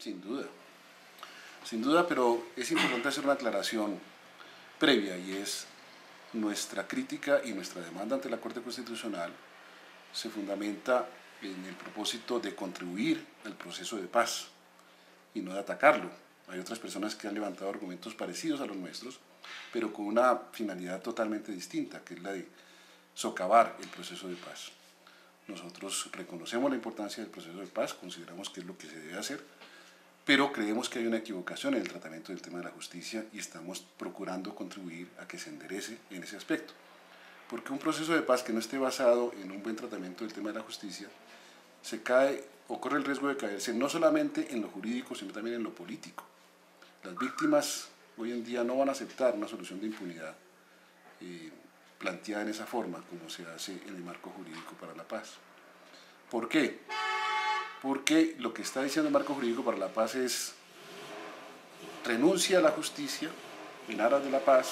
sin duda, pero es importante hacer una aclaración previa, y es nuestra crítica y nuestra demanda ante la Corte Constitucional se fundamenta en el propósito de contribuir al proceso de paz y no de atacarlo. Hay otras personas que han levantado argumentos parecidos a los nuestros, pero con una finalidad totalmente distinta, que es la de socavar el proceso de paz. Nosotros reconocemos la importancia del proceso de paz, consideramos que es lo que se debe hacer, pero creemos que hay una equivocación en el tratamiento del tema de la justicia y estamos procurando contribuir a que se enderece en ese aspecto. Porque un proceso de paz que no esté basado en un buen tratamiento del tema de la justicia o corre el riesgo de caerse no solamente en lo jurídico, sino también en lo político. Las víctimas hoy en día no van a aceptar una solución de impunidad planteada en esa forma, como se hace en el marco jurídico para la paz. ¿Por qué? Porque lo que está diciendo el marco jurídico para la paz es renuncia a la justicia en aras de la paz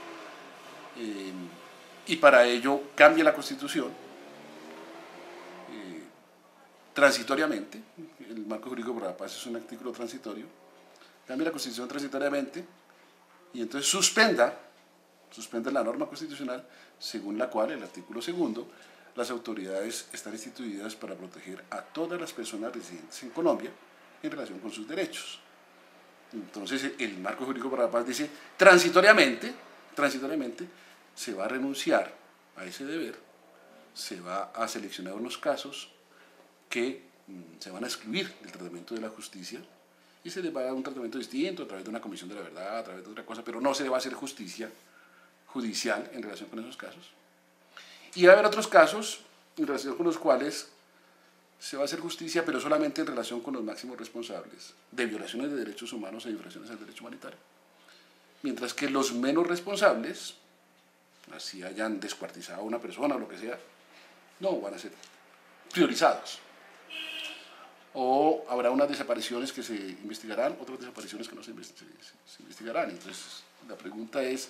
y para ello cambia la Constitución transitoriamente. El marco jurídico para la paz es un artículo transitorio, cambia la Constitución transitoriamente y entonces suspenda la norma constitucional según la cual, el artículo 2, las autoridades están instituidas para proteger a todas las personas residentes en Colombia en relación con sus derechos. Entonces el marco jurídico para la paz dice transitoriamente se va a renunciar a ese deber, se va a seleccionar unos casos que se van a excluir del tratamiento de la justicia y se les va a dar un tratamiento distinto a través de una comisión de la verdad, a través de otra cosa, pero no se le va a hacer justicia judicial en relación con esos casos. Y va a haber otros casos en relación con los cuales se va a hacer justicia, pero solamente en relación con los máximos responsables de violaciones de derechos humanos e infracciones al derecho humanitario. Mientras que los menos responsables, así hayan descuartizado a una persona o lo que sea, no van a ser priorizados. O habrá unas desapariciones que se investigarán, otras desapariciones que no se investigarán. Entonces, la pregunta es,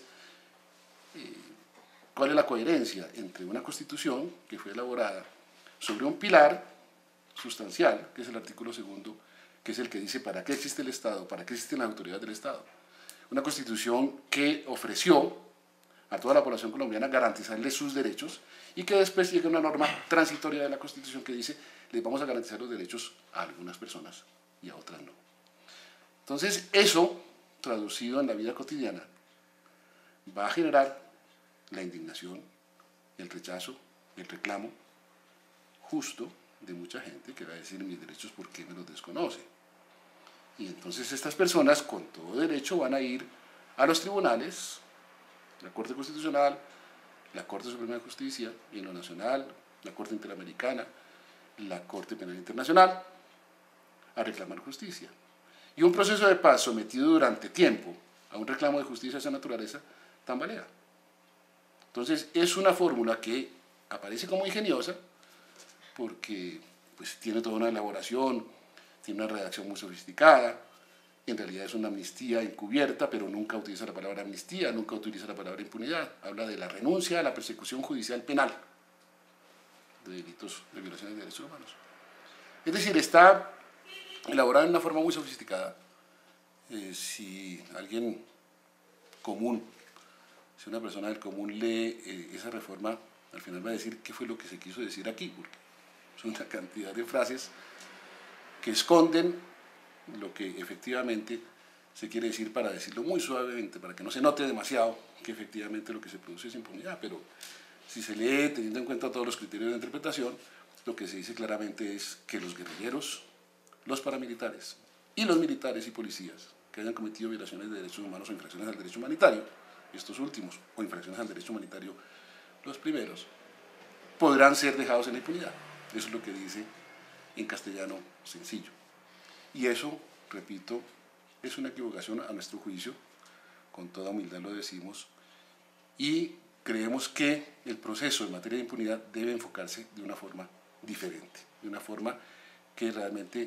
¿cuál es la coherencia entre una Constitución que fue elaborada sobre un pilar sustancial, que es el artículo 2, que es el que dice para qué existe el Estado, para qué existen las autoridades del Estado? Una Constitución que ofreció a toda la población colombiana garantizarle sus derechos y que después llega una norma transitoria de la Constitución que dice les vamos a garantizar los derechos a algunas personas y a otras no. Entonces eso, traducido en la vida cotidiana, va a generar la indignación, el rechazo, el reclamo justo de mucha gente que va a decir mis derechos ¿por qué me los desconoce? Y entonces estas personas con todo derecho van a ir a los tribunales, la Corte Constitucional, la Corte Suprema de Justicia y en lo nacional, la Corte Interamericana, la Corte Penal Internacional, a reclamar justicia. Y un proceso de paz sometido durante tiempo a un reclamo de justicia de esa naturaleza tambalea. Entonces es una fórmula que aparece como ingeniosa porque pues, tiene toda una elaboración, tiene una redacción muy sofisticada, en realidad es una amnistía encubierta, pero nunca utiliza la palabra amnistía, nunca utiliza la palabra impunidad, habla de la renuncia a la persecución judicial penal de delitos de violaciones de derechos humanos. Es decir, está elaborada de una forma muy sofisticada. Si alguien común, si una persona del común lee esa reforma, al final va a decir qué fue lo que se quiso decir aquí, porque son una cantidad de frases que esconden lo que efectivamente se quiere decir para decirlo muy suavemente, para que no se note demasiado que efectivamente lo que se produce es impunidad, pero si se lee teniendo en cuenta todos los criterios de interpretación, lo que se dice claramente es que los guerrilleros, los paramilitares y los militares y policías que hayan cometido violaciones de derechos humanos o infracciones al derecho humanitario, estos últimos, o infracciones al derecho humanitario, los primeros, podrán ser dejados en la impunidad. Eso es lo que dice en castellano sencillo. Y eso, repito, es una equivocación a nuestro juicio, con toda humildad lo decimos, y creemos que el proceso en materia de impunidad debe enfocarse de una forma diferente, de una forma que realmente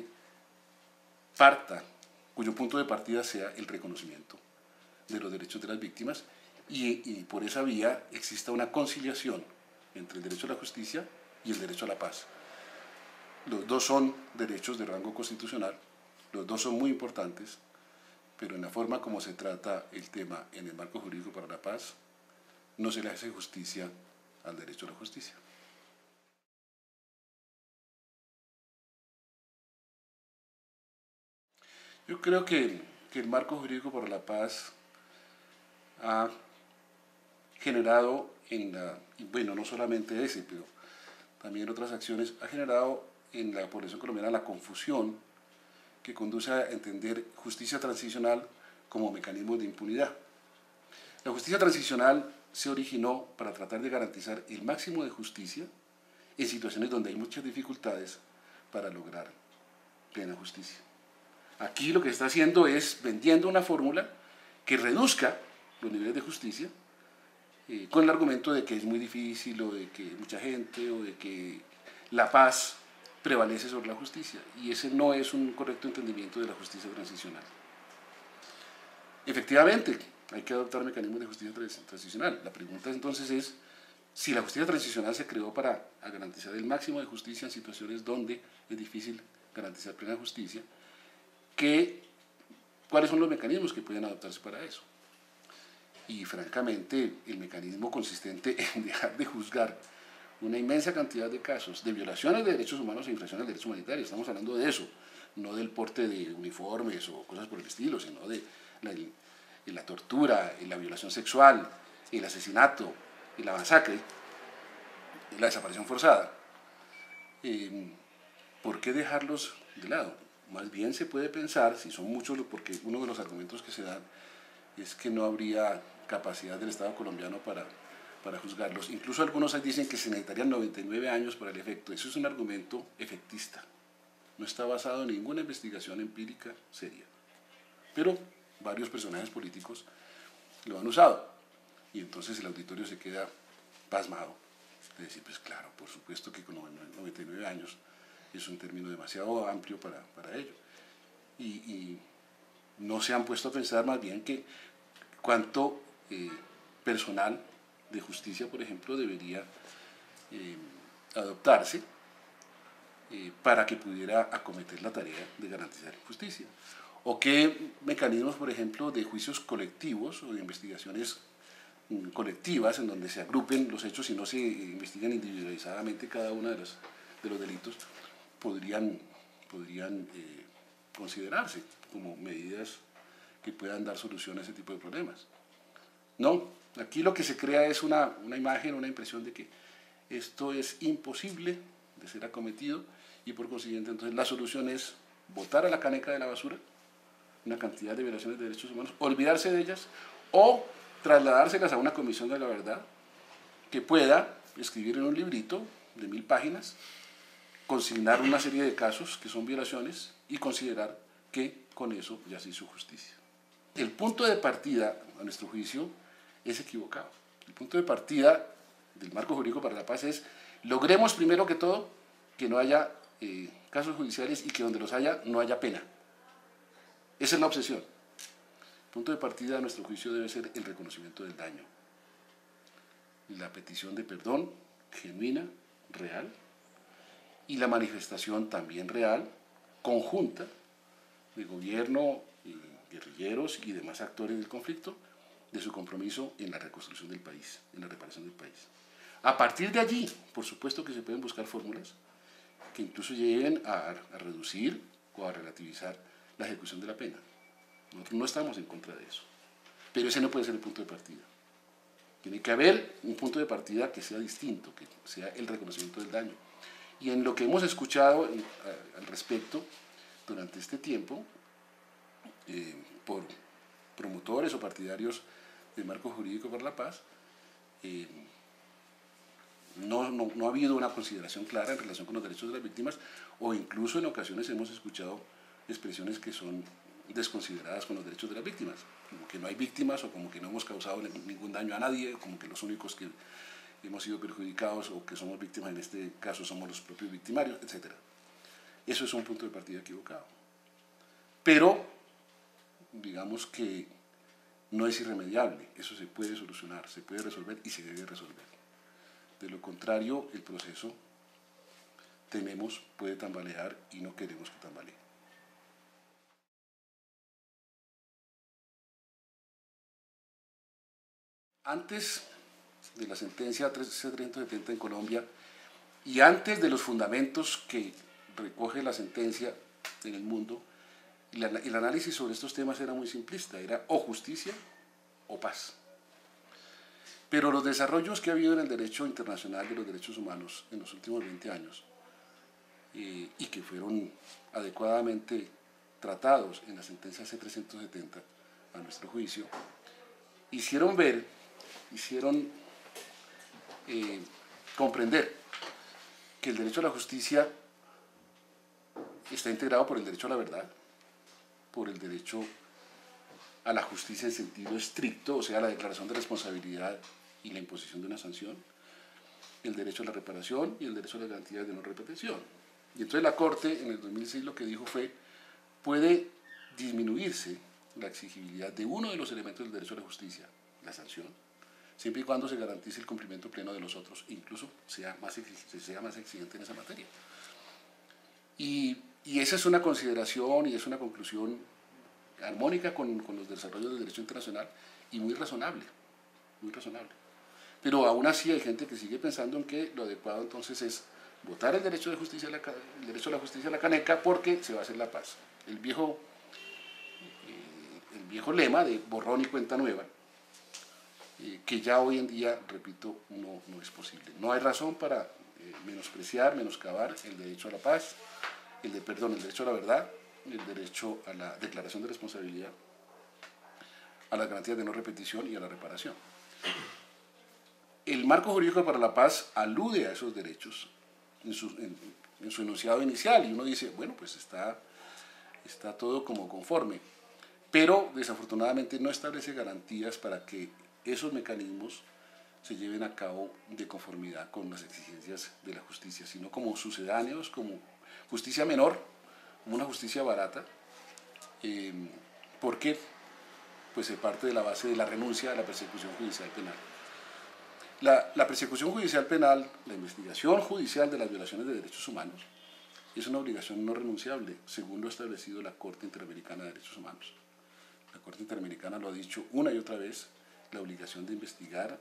parta, cuyo punto de partida sea el reconocimiento de los derechos de las víctimas y por esa vía exista una conciliación entre el derecho a la justicia y el derecho a la paz. Los dos son derechos de rango constitucional Los dos son muy importantes, pero en la forma como se trata el tema en el marco jurídico para la paz, no se le hace justicia al derecho a la justicia. Yo creo que el marco jurídico para la paz ha generado bueno, no solamente ese, pero también otras acciones, ha generado en la población colombiana la confusión que conduce a entender justicia transicional como mecanismo de impunidad. La justicia transicional se originó para tratar de garantizar el máximo de justicia en situaciones donde hay muchas dificultades para lograr plena justicia. Aquí lo que está haciendo es vendiendo una fórmula que reduzca los niveles de justicia con el argumento de que es muy difícil o de que mucha gente o de que la paz prevalece sobre la justicia, y ese no es un correcto entendimiento de la justicia transicional. Efectivamente, hay que adoptar mecanismos de justicia transicional. La pregunta entonces es si la justicia transicional se creó para garantizar el máximo de justicia en situaciones donde es difícil garantizar plena justicia, ¿cuáles son los mecanismos que pueden adoptarse para eso? Y francamente, el mecanismo consistente en dejar de juzgar una inmensa cantidad de casos de violaciones de derechos humanos e infracciones de derechos humanitarios, estamos hablando de eso, no del porte de uniformes o cosas por el estilo, sino de la tortura, la violación sexual, el asesinato, la masacre, la desaparición forzada. ¿Por qué dejarlos de lado? Más bien se puede pensar, si son muchos, porque uno de los argumentos que se dan es que no habría capacidad del Estado colombiano para juzgarlos. Incluso algunos dicen que se necesitarían 99 años para el efecto. Eso es un argumento efectista. No está basado en ninguna investigación empírica seria. Pero varios personajes políticos lo han usado. Y entonces el auditorio se queda pasmado. De decir, pues claro, por supuesto que con 99 años es un término demasiado amplio para ello. Y no se han puesto a pensar más bien que cuánto personal de justicia, por ejemplo, debería adoptarse para que pudiera acometer la tarea de garantizar justicia. O qué mecanismos, por ejemplo, de juicios colectivos o de investigaciones colectivas en donde se agrupen los hechos y no se investigan individualizadamente cada uno de los delitos, podrían considerarse como medidas que puedan dar solución a ese tipo de problemas. No, aquí lo que se crea es una imagen, una impresión de que esto es imposible de ser acometido y por consiguiente entonces la solución es botar a la caneca de la basura una cantidad de violaciones de derechos humanos, olvidarse de ellas o trasladárselas a una comisión de la verdad que pueda escribir en un librito de 1000 páginas, consignar una serie de casos que son violaciones y considerar que con eso ya se hizo justicia. El punto de partida, a nuestro juicio, es equivocado. El punto de partida del marco jurídico para la paz es logremos primero que todo que no haya casos judiciales y que donde los haya no haya pena. Esa es la obsesión. El punto de partida, a nuestro juicio, debe ser el reconocimiento del daño, la petición de perdón genuina, real, y la manifestación también real, conjunta, de gobierno, guerrilleros y demás actores del conflicto, de su compromiso en la reconstrucción del país, en la reparación del país. A partir de allí, por supuesto que se pueden buscar fórmulas que incluso lleguen a reducir o a relativizar la ejecución de la pena. Nosotros no estamos en contra de eso, pero ese no puede ser el punto de partida. Tiene que haber un punto de partida que sea distinto, que sea el reconocimiento del daño. Y en lo que hemos escuchado al respecto durante este tiempo, por promotores o partidarios del marco jurídico para la paz, no ha habido una consideración clara en relación con los derechos de las víctimas, o incluso en ocasiones hemos escuchado expresiones que son desconsideradas con los derechos de las víctimas, como que no hay víctimas o como que no hemos causado ningún daño a nadie, como que los únicos que hemos sido perjudicados o que somos víctimas en este caso somos los propios victimarios, etc. Eso es un punto de partida equivocado. Pero digamos que no es irremediable, eso se puede solucionar, se puede resolver y se debe resolver. De lo contrario, el proceso, tememos, puede tambalear y no queremos que tambalee. Antes de la sentencia C-370 en Colombia y antes de los fundamentos que recoge la sentencia en el mundo, el análisis sobre estos temas era muy simplista, era o justicia o paz. Pero los desarrollos que ha habido en el derecho internacional de los derechos humanos en los últimos 20 años y que fueron adecuadamente tratados en la sentencia C-370, a nuestro juicio, hicieron comprender que el derecho a la justicia está integrado por el derecho a la verdad, por el derecho a la justicia en sentido estricto, o sea, la declaración de responsabilidad y la imposición de una sanción, el derecho a la reparación y el derecho a las garantías de no repetición. Y entonces la Corte en el 2006 lo que dijo fue, puede disminuirse la exigibilidad de uno de los elementos del derecho a la justicia, la sanción, siempre y cuando se garantice el cumplimiento pleno de los otros, incluso sea más exigente en esa materia. Y esa es una consideración y es una conclusión armónica con los desarrollos del derecho internacional y muy razonable, muy razonable. Pero aún así hay gente que sigue pensando en que lo adecuado entonces es votar el derecho, el derecho a la justicia a la caneca porque se va a hacer la paz. El viejo lema de borrón y cuenta nueva, que ya hoy en día, repito, no es posible. No hay razón para menospreciar, menoscabar el derecho a la paz, el derecho a la verdad, el derecho a la declaración de responsabilidad, a las garantías de no repetición y a la reparación. El marco jurídico para la paz alude a esos derechos en su enunciado inicial y uno dice, bueno, pues está todo como conforme, pero desafortunadamente no establece garantías para que esos mecanismos se lleven a cabo de conformidad con las exigencias de la justicia, sino como sucedáneos, como justicia menor, como una justicia barata, porque pues se parte de la base de la renuncia a la persecución judicial penal. La persecución judicial penal, la investigación judicial de las violaciones de derechos humanos, es una obligación no renunciable, según lo ha establecido la Corte Interamericana de Derechos Humanos. La Corte Interamericana lo ha dicho una y otra vez, la obligación de investigar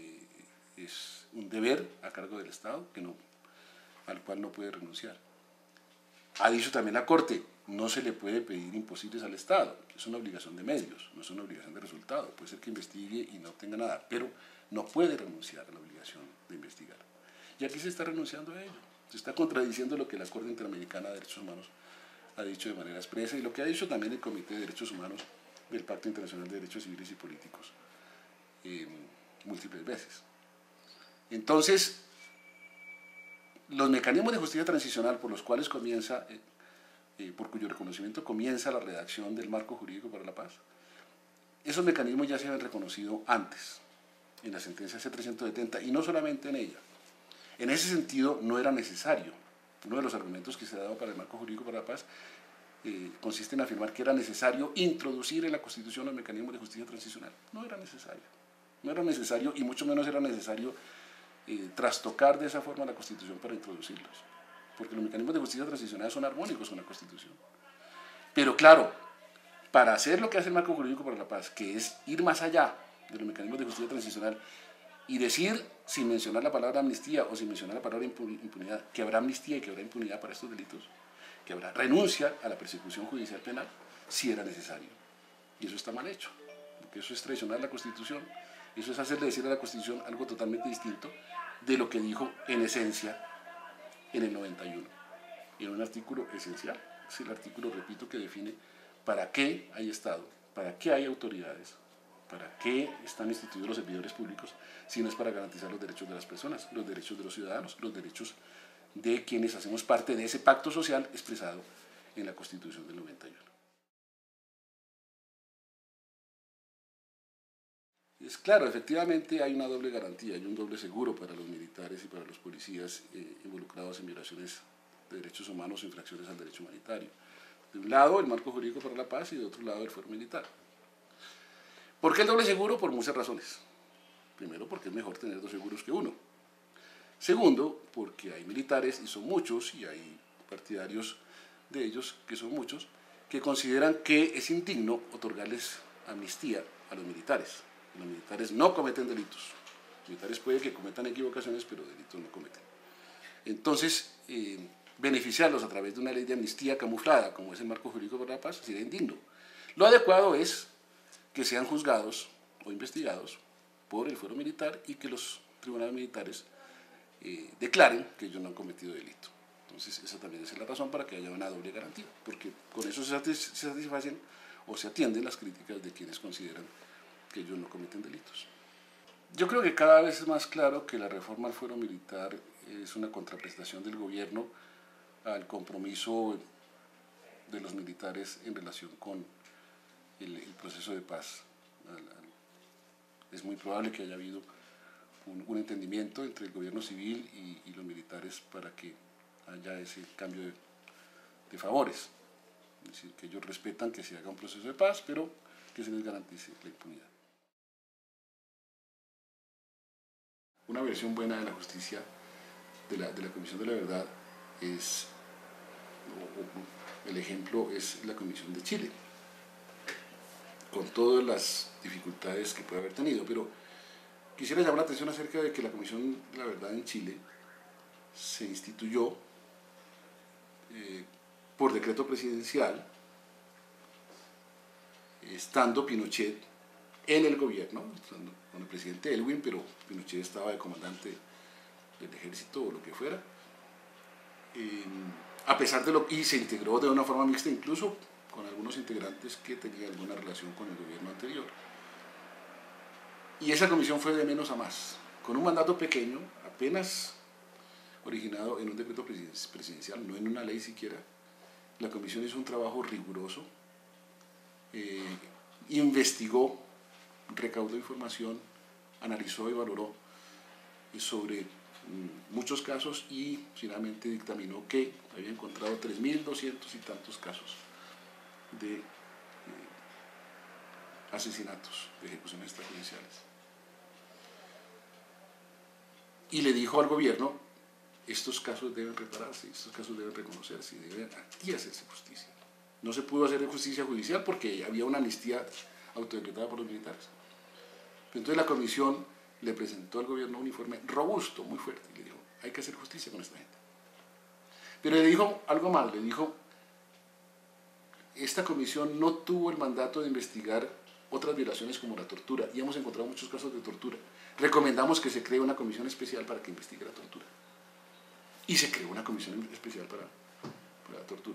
es un deber a cargo del Estado al cual no puede renunciar. Ha dicho también la Corte, no se le puede pedir imposibles al Estado, es una obligación de medios, no es una obligación de resultado, puede ser que investigue y no obtenga nada, pero no puede renunciar a la obligación de investigar. Y aquí se está renunciando a ello, se está contradiciendo lo que la Corte Interamericana de Derechos Humanos ha dicho de manera expresa y lo que ha dicho también el Comité de Derechos Humanos del Pacto Internacional de Derechos Civiles y Políticos múltiples veces. Entonces, los mecanismos de justicia transicional por los cuales comienza, por cuyo reconocimiento comienza la redacción del marco jurídico para la paz, esos mecanismos ya se habían reconocido antes, en la sentencia C-370, y no solamente en ella. En ese sentido, no era necesario. Uno de los argumentos que se ha dado para el marco jurídico para la paz consiste en afirmar que era necesario introducir en la Constitución los mecanismos de justicia transicional. No era necesario. No era necesario y mucho menos era necesario trastocar de esa forma la Constitución para introducirlos. Porque los mecanismos de justicia transicional son armónicos con la Constitución. Pero claro, para hacer lo que hace el marco jurídico para la paz, que es ir más allá de los mecanismos de justicia transicional y decir, sin mencionar la palabra amnistía o sin mencionar la palabra impunidad, que habrá amnistía y que habrá impunidad para estos delitos, que habrá renuncia a la persecución judicial penal, si era necesario. Y eso está mal hecho, porque eso es traicionar la Constitución, eso es hacerle decir a la Constitución algo totalmente distinto de lo que dijo en esencia en el 91, en un artículo esencial. Es el artículo, repito, que define para qué hay Estado, para qué hay autoridades, para qué están instituidos los servidores públicos, si no es para garantizar los derechos de las personas, los derechos de los ciudadanos, los derechos de quienes hacemos parte de ese pacto social expresado en la Constitución del 91. Es claro, efectivamente hay una doble garantía, hay un doble seguro para los militares y para los policías involucrados en violaciones de derechos humanos o infracciones al derecho humanitario. De un lado, el marco jurídico para la paz y de otro lado, el fuero militar. ¿Por qué el doble seguro? Por muchas razones. Primero, porque es mejor tener dos seguros que uno. Segundo, porque hay militares, y son muchos, y hay partidarios de ellos, que son muchos, que consideran que es indigno otorgarles amnistía a los militares. Los militares no cometen delitos. Los militares puede que cometan equivocaciones, pero delitos no cometen. Entonces, beneficiarlos a través de una ley de amnistía camuflada, como es el marco jurídico para la paz, sería indigno. Lo adecuado es que sean juzgados o investigados por el fuero militar y que los tribunales militares declaren que ellos no han cometido delito. Entonces, esa también es la razón para que haya una doble garantía, porque con eso se satisfacen o se atienden las críticas de quienes consideran que ellos no cometen delitos. Yo creo que cada vez es más claro que la reforma al fuero militar es una contraprestación del gobierno al compromiso de los militares en relación con el proceso de paz. Es muy probable que haya habido un entendimiento entre el gobierno civil y los militares para que haya ese cambio de favores. Es decir, que ellos respetan que se haga un proceso de paz, pero que se les garantice la impunidad. Una versión buena de la justicia, de la Comisión de la Verdad, es, el ejemplo es la Comisión de Chile, con todas las dificultades que puede haber tenido, pero quisiera llamar la atención acerca de que la Comisión de la Verdad en Chile se instituyó por decreto presidencial, estando Pinochet en el gobierno, estando con el presidente Elwin, pero Pinochet estaba de comandante del ejército o lo que fuera, a pesar de y se integró de una forma mixta, incluso con algunos integrantes que tenían alguna relación con el gobierno anterior. Y esa comisión fue de menos a más, con un mandato pequeño, apenas originado en un decreto presidencial, no en una ley siquiera. La comisión hizo un trabajo riguroso, investigó, recaudó información, analizó y valoró sobre muchos casos y finalmente dictaminó que había encontrado 3.200 y tantos casos de asesinatos, de ejecuciones extrajudiciales. Y le dijo al gobierno, estos casos deben repararse, estos casos deben reconocerse, debe aquí hacerse justicia. No se pudo hacer justicia judicial porque había una amnistía autodecretada por los militares. Entonces la comisión le presentó al gobierno un informe robusto, muy fuerte, y le dijo, hay que hacer justicia con esta gente. Pero le dijo algo más, le dijo, esta comisión no tuvo el mandato de investigar otras violaciones como la tortura, y hemos encontrado muchos casos de tortura. Recomendamos que se cree una comisión especial para que investigue la tortura. Y se creó una comisión especial para la tortura.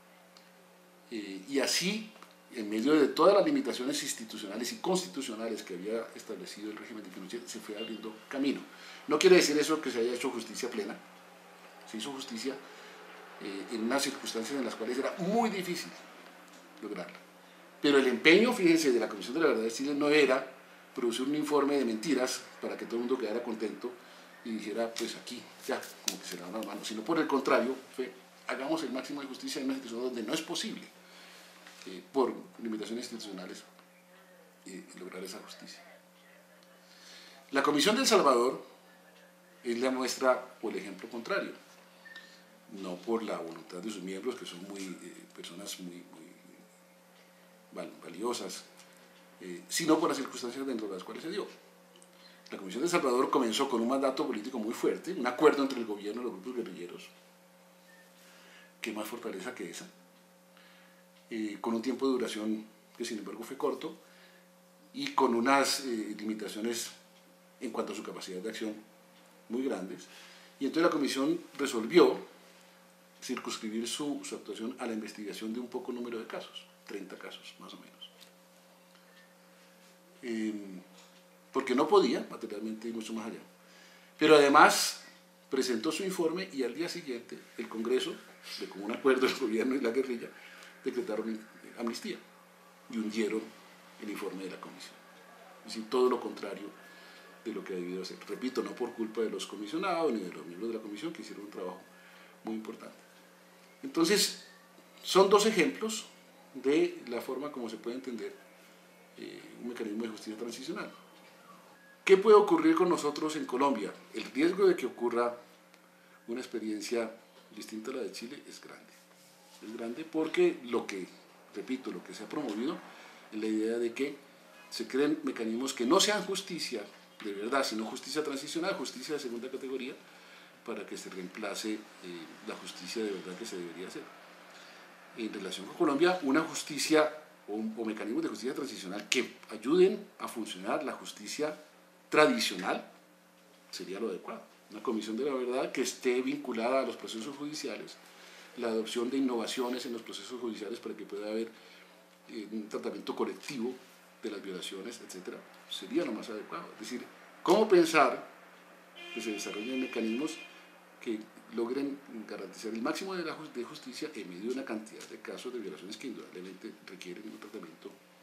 Y así, en medio de todas las limitaciones institucionales y constitucionales que había establecido el régimen de Pinochet, se fue abriendo camino. No quiere decir eso que se haya hecho justicia plena, se hizo justicia en unas circunstancias en las cuales era muy difícil lograrla. Pero el empeño, fíjense, de la Comisión de la Verdad de Chile no era producir un informe de mentiras para que todo el mundo quedara contento y dijera, pues aquí, ya, como que se lavan las manos, sino por el contrario, fue, hagamos el máximo de justicia en una situación donde no es posible, por limitaciones institucionales, lograr esa justicia. La Comisión de El Salvador es la muestra o el ejemplo contrario, no por la voluntad de sus miembros, que son personas muy valiosas, sino por las circunstancias dentro de las cuales se dio. La Comisión de El Salvador comenzó con un mandato político muy fuerte, un acuerdo entre el gobierno y los grupos guerrilleros, que más fortaleza que esa, con un tiempo de duración que sin embargo fue corto y con unas limitaciones en cuanto a su capacidad de acción muy grandes. Y entonces la Comisión resolvió circunscribir su actuación a la investigación de un poco número de casos, 30 casos más o menos. Porque no podía materialmente ir mucho más allá. Pero además presentó su informe y al día siguiente el Congreso, de común acuerdo del gobierno y la guerrilla, decretaron amnistía y hundieron el informe de la comisión. Es decir, todo lo contrario de lo que ha debido hacer. Repito, no por culpa de los comisionados ni de los miembros de la comisión, que hicieron un trabajo muy importante. Entonces, son dos ejemplos de la forma como se puede entender un mecanismo de justicia transicional. ¿Qué puede ocurrir con nosotros en Colombia? El riesgo de que ocurra una experiencia distinta a la de Chile es grande. Es grande porque repito, lo que se ha promovido es la idea de que se creen mecanismos que no sean justicia de verdad, sino justicia transicional, justicia de segunda categoría, para que se reemplace la justicia de verdad que se debería hacer. En relación con Colombia, una justicia o mecanismos de justicia transicional que ayuden a funcionar la justicia tradicional sería lo adecuado. Una comisión de la verdad que esté vinculada a los procesos judiciales, la adopción de innovaciones en los procesos judiciales para que pueda haber un tratamiento colectivo de las violaciones, etc., sería lo más adecuado. Es decir, cómo pensar que se desarrollen mecanismos que logren garantizar el máximo de justicia en medio de una cantidad de casos de violaciones que indudablemente requieren un tratamiento